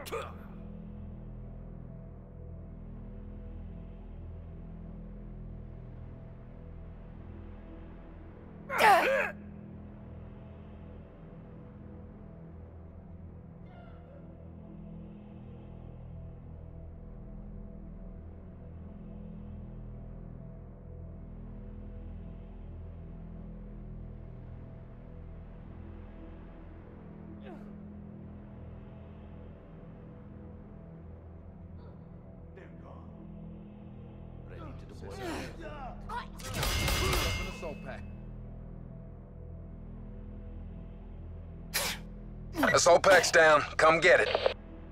Assault pack's down. Come get it.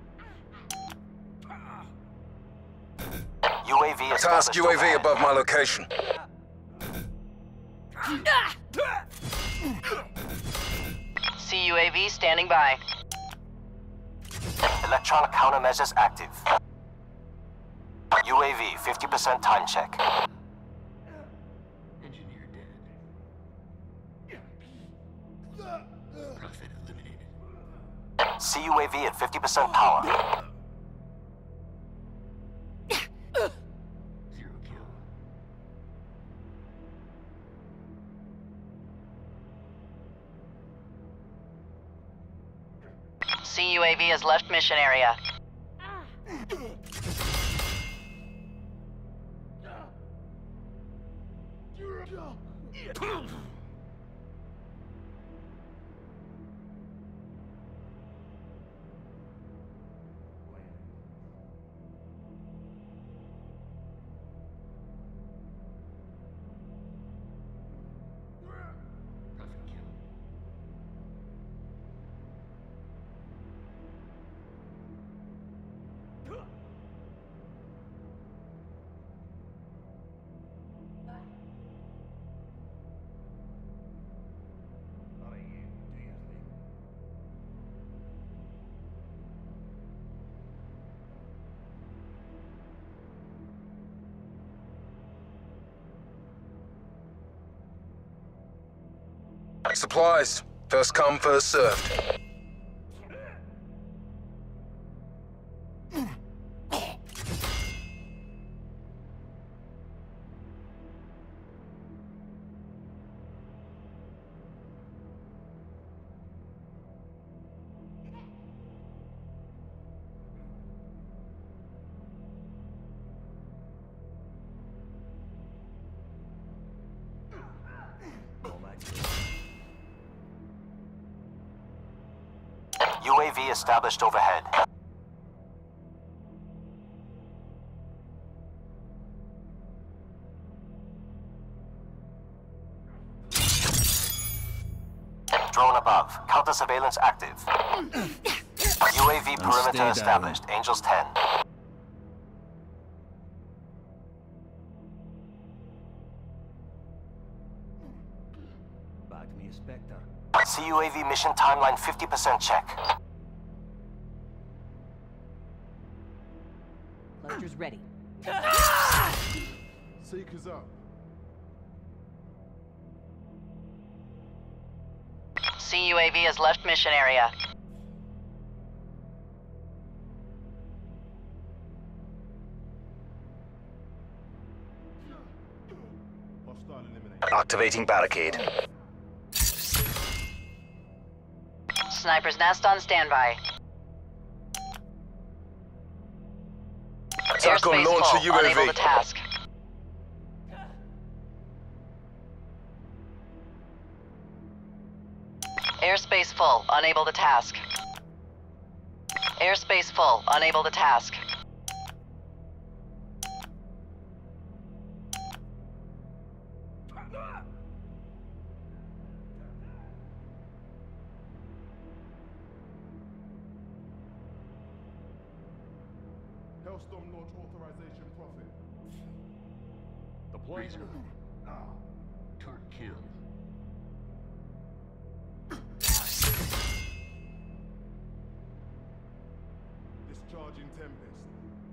UAV Task UAV above my location. CUAV standing by. Electronic countermeasures active. UAV 50% time check. Engineer dead. Prophet eliminated. CUAV at 50% power. Zero kill. CUAV has left mission area. Prophet kill. Supplies. First come, first served. UAV established overhead. Drone above. Counter surveillance active. UAV perimeter established. Angels 10. Back me a Spectre. CUAV mission timeline 50% check. Cluster's ready. Seekers up. CUAV has left mission area. Hostile eliminated. Activating barricade. Sniper's nest on standby. Attack on Airspace launcher full. Unable to UAV. task. Airspace full. Unable to task. Airspace full. Unable to task. Hellstorm launch authorization profit. Razor. Turret kill. Discharging Tempest.